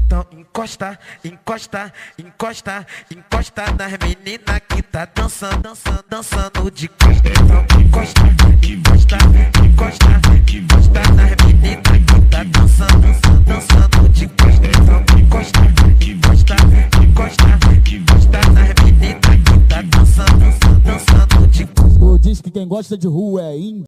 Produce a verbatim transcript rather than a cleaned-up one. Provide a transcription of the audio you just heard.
Então encosta, encosta, encosta, encosta nas meninas que tá dançando, dançando, dançando de costa. Então encosta, encosta, encosta, encosta nas meninas que tá dançando, dançando, dançando de costa. Então encosta, encosta, encosta, encosta nas meninas que tá dançando, dançando, dançando de costa. Diz que quem gosta de rua é índio.